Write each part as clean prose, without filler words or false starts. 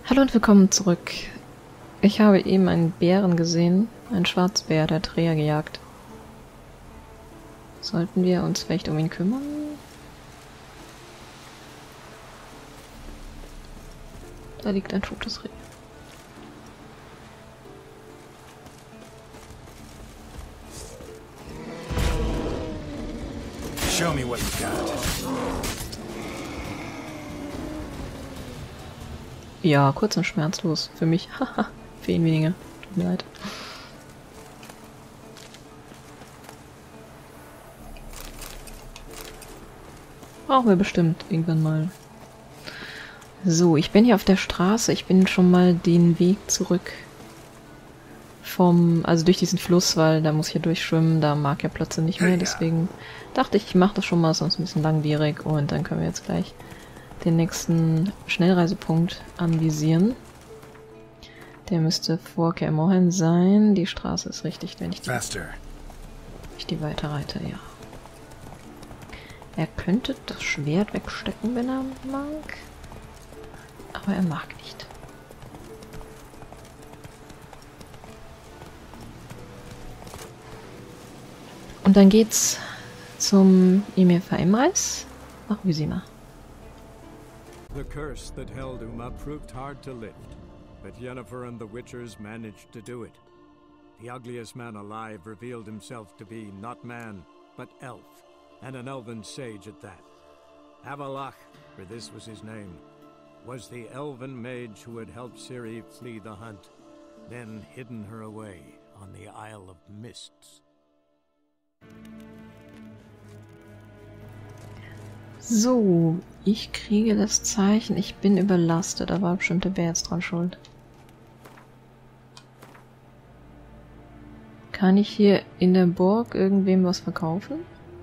Hallo und willkommen zurück. Ich habe eben einen Bären gesehen, einen Schwarzbär, der hat Rehe gejagt. Sollten wir uns vielleicht um ihn kümmern? Da liegt ein totes Reh. Show me what you got. Ja, kurz und schmerzlos. Für mich. Haha. Für ihn weniger. Tut mir leid. Brauchen wir bestimmt irgendwann mal. So, ich bin hier auf der Straße. Ich bin schon mal den Weg zurück also durch diesen Fluss, weil da muss ich ja durchschwimmen. Da mag ja Plötze nicht mehr. Deswegen dachte ich mache das schon mal, sonst ein bisschen langwierig. Und dann können wir jetzt gleich den nächsten Schnellreisepunkt anvisieren. Der müsste vor Kaer Morhen sein. Die Straße ist richtig, wenn ich die weiterreite, ja. Er könnte das Schwert wegstecken, wenn er mag. Aber er mag nicht. Und dann geht's zum Ymir Faemreis nach Vizima. The curse that held Uma proved hard to lift, but Yennefer and the Witchers managed to do it. The ugliest man alive revealed himself to be not man, but elf, and an elven sage at that. Avalach, for this was his name, was the elven mage who had helped Ciri flee the hunt, then hidden her away on the Isle of Mists. So, ich kriege das Zeichen, ich bin überlastet, aber bestimmt der Bär jetzt dran schuld. Kann ich hier in der Burg irgendwem was verkaufen?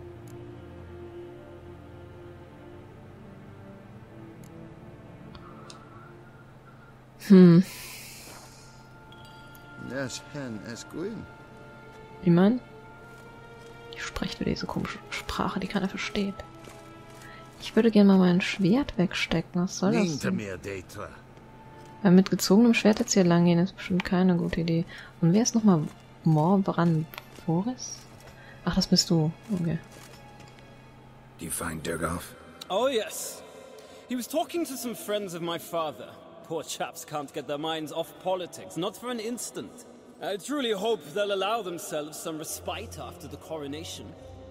Wie man? Ich spreche wieder diese komische Sprache, die keiner versteht. Ich würde gerne mal mein Schwert wegstecken. Was soll das denn? Weil mit gezogenem Schwert jetzt hier lang gehen ist bestimmt keine gute Idee. Und wer ist nochmal Morbran Boris? Ach, das bist du. Okay. Do you find Durgoff? Oh yes. He was talking to some friends of my father. Poor chaps can't get their minds off politics, not for an instant. I truly hope they'll allow themselves some respite after the coronation.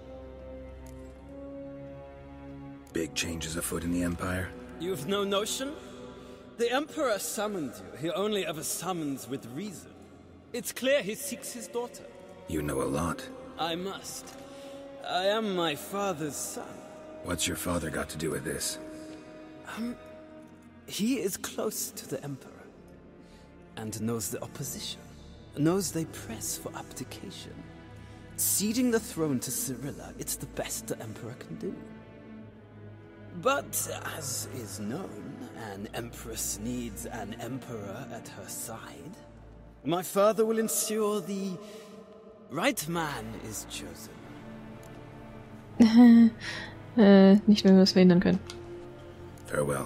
Big changes afoot in the Empire? You've no notion? The Emperor summoned you. He only ever summons with reason. It's clear he seeks his daughter. You know a lot. I must. I am my father's son. What's your father got to do with this? He is close to the Emperor. And knows the opposition. Knows they press for abdication. Ceding the throne to Cirilla, it's the best the Emperor can do. But, as is known, an empress needs an emperor at her side. My father will ensure the right man is chosen. Nicht, wenn wir es verhindern können. Farewell.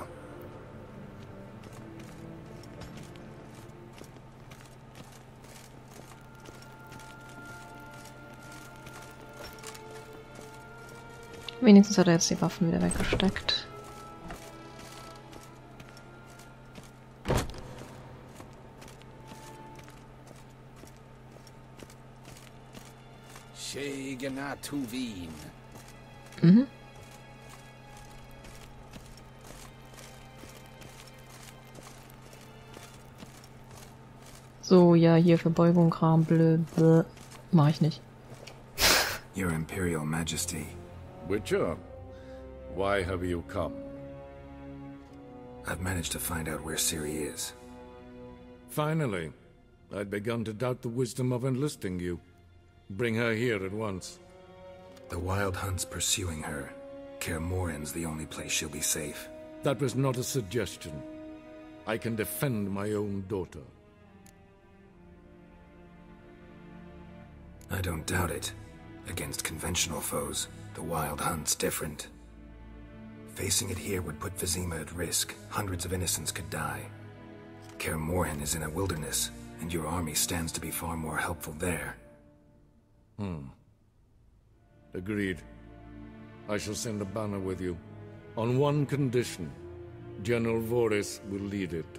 Wenigstens hat er jetzt die Waffen wieder weggesteckt. Mhm. So, ja, hier Verbeugung, Kram, blö, blö. Mach ich nicht. Your Imperial Majesty. Witcher, why have you come? I've managed to find out where Ciri is. Finally. I'd begun to doubt the wisdom of enlisting you. Bring her here at once. The Wild Hunt's pursuing her. Kaer Morhen's the only place she'll be safe. That was not a suggestion. I can defend my own daughter. I don't doubt it. Against conventional foes, the Wild Hunt's different. Facing it here would put Vizima at risk. Hundreds of innocents could die. Kaer Morhen is in a wilderness, and your army stands to be far more helpful there. Agreed. I shall send a banner with you. On one condition. General Voris will lead it.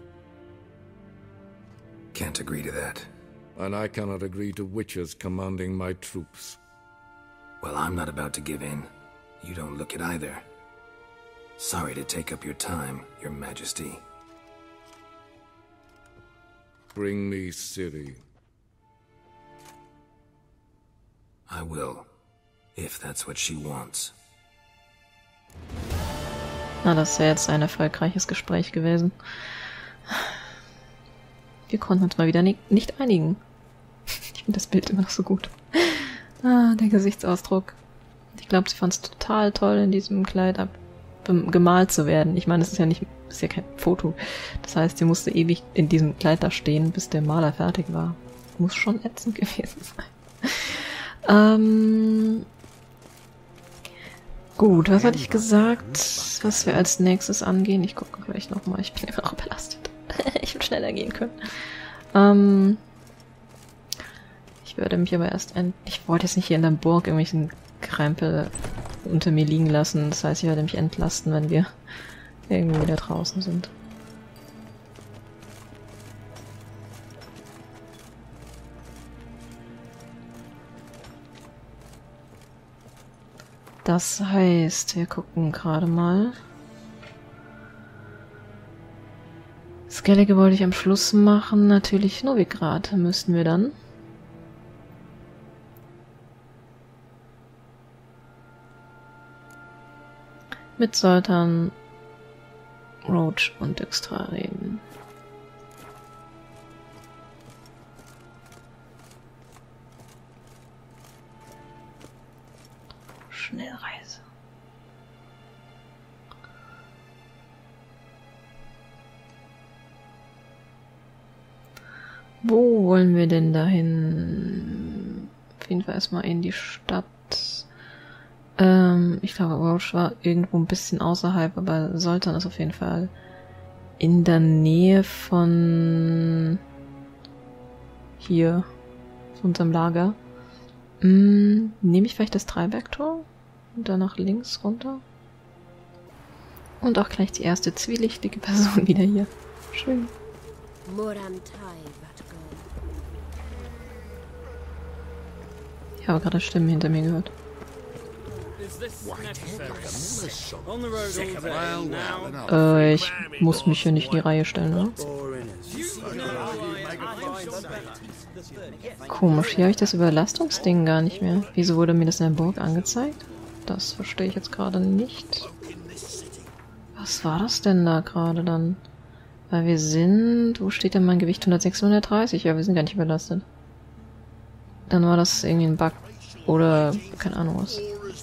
Can't agree to that. And I cannot agree to witches commanding my troops. Well, I'm not about to give in. You don't look it either. Sorry to take up your time, Your Majesty. Bring me Ciri. I will, if that's what she wants. Na, das ist ja jetzt ein erfolgreiches Gespräch gewesen. Wir konnten uns mal wieder nicht einigen. Ich finde das Bild immer noch so gut. Ah, der Gesichtsausdruck. Ich glaube, sie fand es total toll, in diesem Kleid gemalt zu werden. Ich meine, es ist ja kein Foto. Das heißt, sie musste ewig in diesem Kleid da stehen, bis der Maler fertig war. Muss schon ätzend gewesen sein. Gut, was hatte ich gesagt, was wir als nächstes angehen? Ich gucke gleich nochmal, ich bin immer noch belastet. Ich will schneller gehen können. Ich würde mich aber ich wollte jetzt nicht hier in der Burg irgendwelchen Krempel unter mir liegen lassen. Das heißt, ich werde mich entlasten, wenn wir irgendwo wieder draußen sind. Das heißt, wir gucken gerade mal. Skellige wollte ich am Schluss machen. Natürlich Novigrad müssten wir dann. Mit Zoltan, Roach und Dijkstra reden. Schnellreise. Wo wollen wir denn dahin? Auf jeden Fall erstmal in die Stadt. Ich glaube, Roach war irgendwo ein bisschen außerhalb, aber Zoltan ist auf jeden Fall in der Nähe von hier, von unserem Lager. Nehme ich vielleicht das Dreibergtor und dann nach links runter? Und auch gleich die erste zwielichtige Person wieder hier. Schön. Ich habe gerade Stimmen hinter mir gehört. Ich muss mich hier nicht in die Reihe stellen, oder? Komisch, hier habe ich das Überlastungsding gar nicht mehr. Wieso wurde mir das in der Burg angezeigt? Das verstehe ich jetzt gerade nicht. Was war das denn da gerade dann? Weil wir sind... Wo steht denn mein Gewicht? 106, 130? Ja, wir sind gar nicht überlastet. Dann war das irgendwie ein Bug. Oder... keine Ahnung was.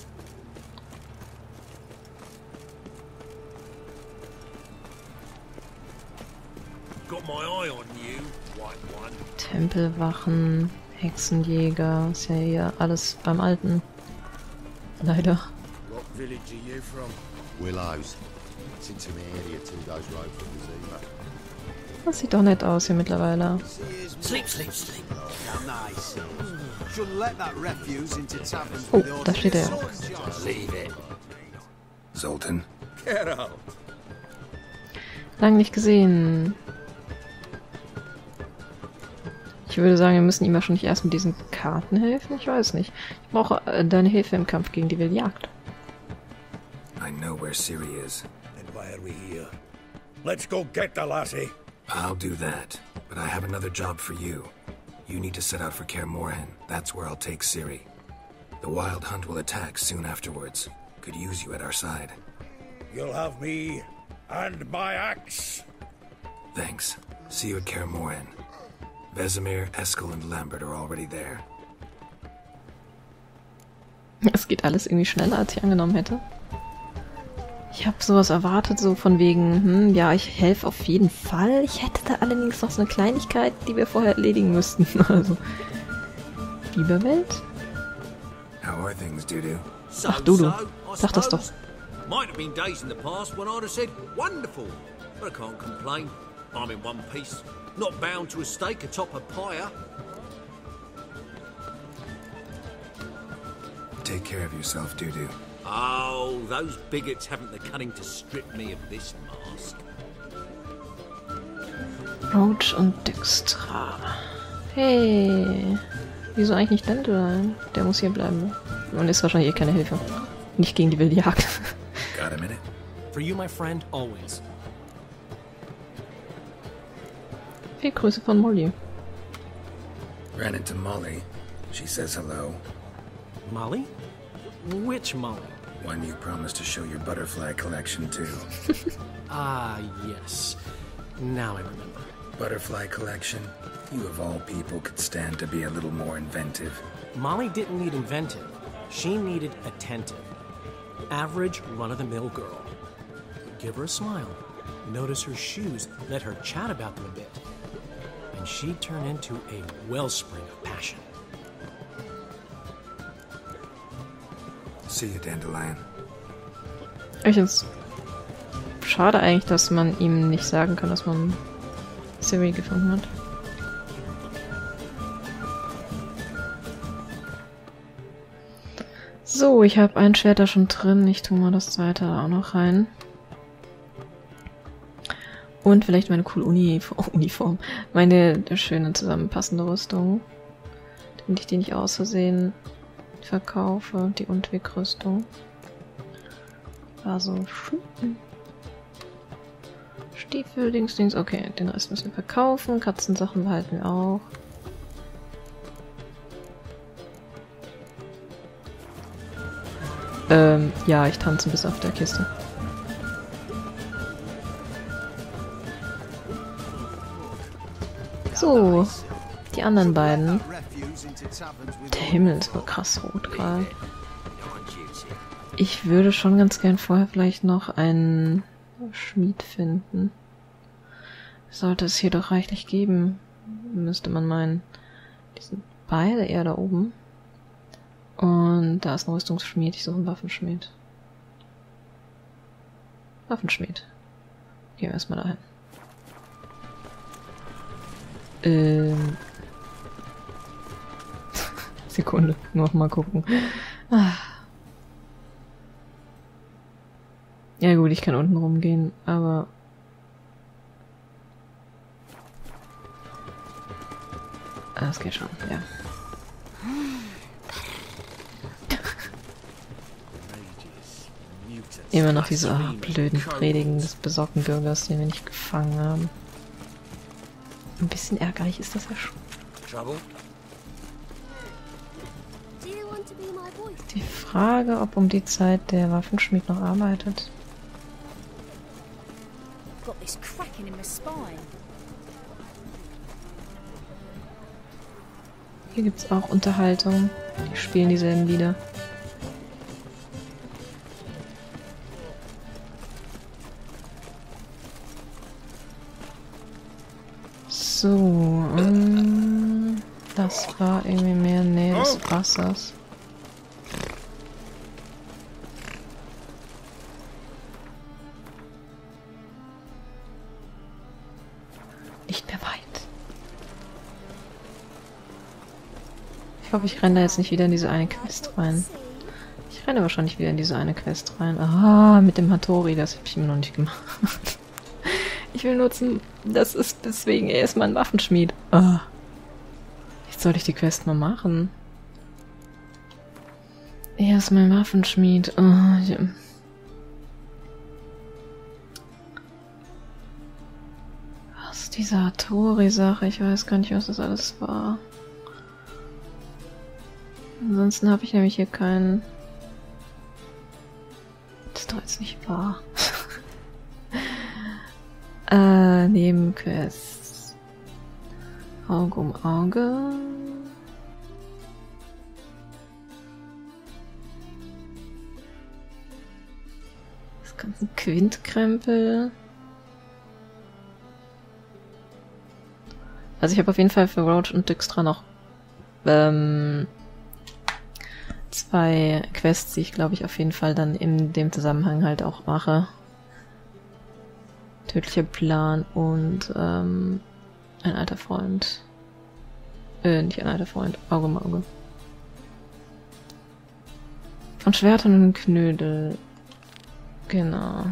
Tempelwachen, Hexenjäger, ist ja hier alles beim Alten. Leider. Das sieht doch nett aus hier mittlerweile. Oh, da steht er. Zoltan? Lang nicht gesehen. Ich würde sagen, wir müssen ihm wahrscheinlich erst mit diesen Karten helfen. Ich weiß nicht. Ich brauche deine Hilfe im Kampf gegen die Willjagd. I know where Ciri is. And why are we here? Let's go get the lassie. I'll do that, but I have another job for you. You need to set out for Kaer Morhen. That's where I'll take Ciri. The Wild Hunt will attack soon afterwards. Could use you at our side. You'll have me and my axe. Thanks. See you at Kaer Morhen. Vesemir, Eskel und Lambert are already there. Es geht alles irgendwie schneller, als ich angenommen hätte. Ich habe sowas erwartet, so von wegen, ja, ich helfe auf jeden Fall. Ich hätte da allerdings noch so eine Kleinigkeit, die wir vorher erledigen müssten. Also, Biberwelt? How are things, Dudu? Ach, Dudu. Sag das doch. Might have been days in the past when I'd have said wonderful, but I can't complain. I'm in one piece, not bound to a stake atop a pyre. Take care of yourself, Dudu. Oh, those bigots haven't the cunning to strip me of this mask. Roach und Dijkstra. Hey. Wieso eigentlich nicht Dandelion? Der muss hier bleiben. Und ist wahrscheinlich eh keine Hilfe. Nicht gegen die wilde Jagd. Got a minute? For you, my friend, always. Viel Grüße von Molly. Ran into Molly. She says hello. Molly? Which Molly? One you promised to show your butterfly collection to. Ah, yes. Now I remember. Butterfly collection? You of all people could stand to be a little more inventive. Molly didn't need inventive. She needed attentive. Average, run-of-the-mill girl. Give her a smile. Notice her shoes. Let her chat about them a bit. And she'd turn into a wellspring of passion. See you, Dandelion. Ich find's schade eigentlich, dass man ihm nicht sagen kann, dass man Ciri gefunden hat. So, ich habe ein Schwert da schon drin. Ich tue mal das zweite auch noch rein. Und vielleicht meine coole Uniform. Meine schöne zusammenpassende Rüstung. Damit ich die nicht aus Versehen verkaufe. Die Undweg-Rüstung. Also Stiefel, Dings. Okay, den Rest müssen wir verkaufen. Katzensachen behalten wir auch. Ja, ich tanze bis auf der Kiste. So, die anderen beiden. Der Himmel ist wohl krass rot gerade. Ich würde schon ganz gern vorher vielleicht noch einen Schmied finden. Sollte es hier doch reichlich geben, müsste man meinen. Die sind beide eher da oben. Und da ist ein Rüstungsschmied, ich suche einen Waffenschmied. Waffenschmied. Gehen wir erstmal dahin. Sekunde, noch mal gucken. Ja gut, ich kann unten rumgehen, aber... das geht schon, ja. Immer noch diese blöden Predigen des besorgten Bürgers, den wir nicht gefangen haben. Ein bisschen ärgerlich ist das ja schon. Die Frage, ob um die Zeit der Waffenschmied noch arbeitet. Hier gibt's auch Unterhaltung. Die spielen dieselben Lieder. So, das war irgendwie mehr Nähe des Wassers. Nicht mehr weit. Ich hoffe, ich renne da jetzt nicht wieder in diese eine Quest rein. Ich renne wahrscheinlich wieder in diese eine Quest rein. Ah, mit dem Hattori, das habe ich immer noch nicht gemacht. Ich will nutzen, das ist deswegen erstmal ein Waffenschmied. Ah. Jetzt sollte ich die Quest mal machen. Erstmal ein Waffenschmied. Oh, ja. Was ist diese Hattori-Sache? Ich weiß gar nicht, was das alles war. Ansonsten habe ich nämlich hier keinen... Das ist doch jetzt nicht wahr. Nebenquests. Auge um Auge. Das ganze Quintkrempel. Also ich habe auf jeden Fall für Roach und Dijkstra noch 2 Quests, die ich glaube ich auf jeden Fall dann in dem Zusammenhang halt auch mache. Tödlicher Plan und ein alter Freund. Nicht ein alter Freund, Auge um Auge. Von Schwertern und Knödel. Genau.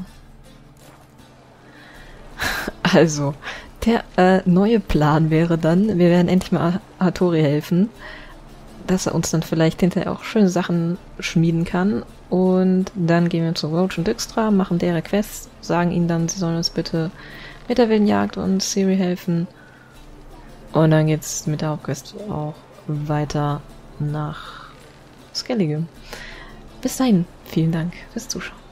Also, der neue Plan wäre dann, wir werden endlich mal Hattori helfen, dass er uns dann vielleicht hinterher auch schöne Sachen schmieden kann. Und dann gehen wir zu Roach und Dijkstra, machen deren Quests, sagen ihnen dann, sie sollen uns bitte mit der wilden Jagd und Ciri helfen. Und dann geht's mit der Hauptquest auch weiter nach Skellige. Bis dahin, vielen Dank fürs Zuschauen.